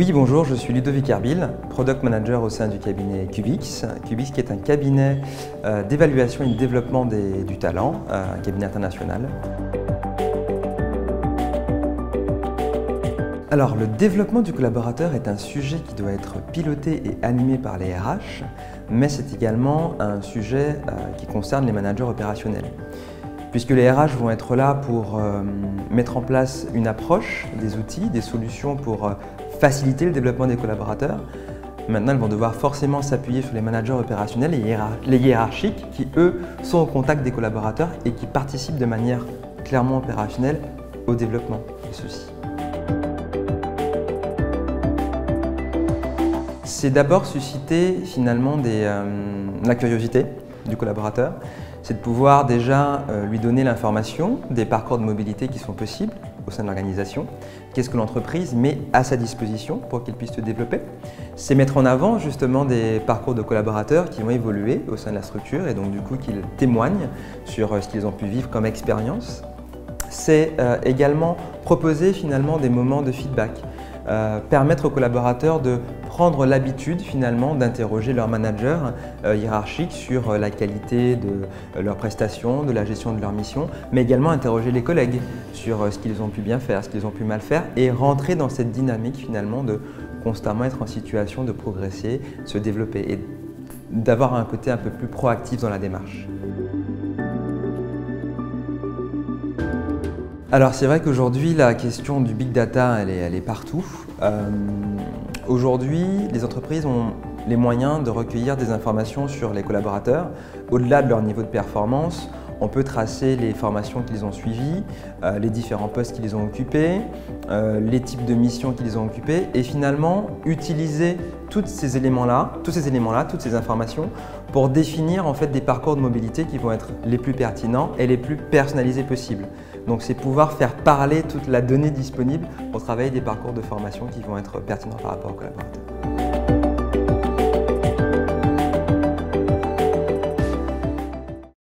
Oui, bonjour, je suis Ludovic Herbil, Product Manager au sein du cabinet Cubix. Cubix qui est un cabinet d'évaluation et de développement du talent, un cabinet international. Alors, le développement du collaborateur est un sujet qui doit être piloté et animé par les RH, mais c'est également un sujet qui concerne les managers opérationnels. Puisque les RH vont être là pour mettre en place une approche, des outils, des solutions pour faciliter le développement des collaborateurs. Maintenant, ils vont devoir forcément s'appuyer sur les managers opérationnels et les hiérarchiques qui, eux, sont au contact des collaborateurs et qui participent de manière clairement opérationnelle au développement de ceux-ci. C'est d'abord susciter finalement la curiosité du collaborateur. C'est de pouvoir déjà lui donner l'information des parcours de mobilité qui sont possibles au sein de l'organisation. Qu'est-ce que l'entreprise met à sa disposition pour qu'il puisse se développer. C'est mettre en avant justement des parcours de collaborateurs qui vont évoluer au sein de la structure et donc du coup qu'ils témoignent sur ce qu'ils ont pu vivre comme expérience. C'est également proposer finalement des moments de feedback. Permettre aux collaborateurs de prendre l'habitude finalement d'interroger leur manager hiérarchique sur la qualité de leurs prestations, de la gestion de leur mission, mais également interroger les collègues sur ce qu'ils ont pu bien faire, ce qu'ils ont pu mal faire et rentrer dans cette dynamique finalement de constamment être en situation de progresser, de se développer et d'avoir un côté un peu plus proactif dans la démarche. Alors c'est vrai qu'aujourd'hui la question du big data elle est partout. Aujourd'hui les entreprises ont les moyens de recueillir des informations sur les collaborateurs. Au-delà de leur niveau de performance, on peut tracer les formations qu'ils ont suivies, les différents postes qu'ils ont occupés, les types de missions qu'ils ont occupées et finalement utiliser tous ces éléments-là, toutes ces informations pour définir en fait des parcours de mobilité qui vont être les plus pertinents et les plus personnalisés possibles. Donc c'est pouvoir faire parler toute la donnée disponible pour travailler des parcours de formation qui vont être pertinents par rapport aux collaborateurs.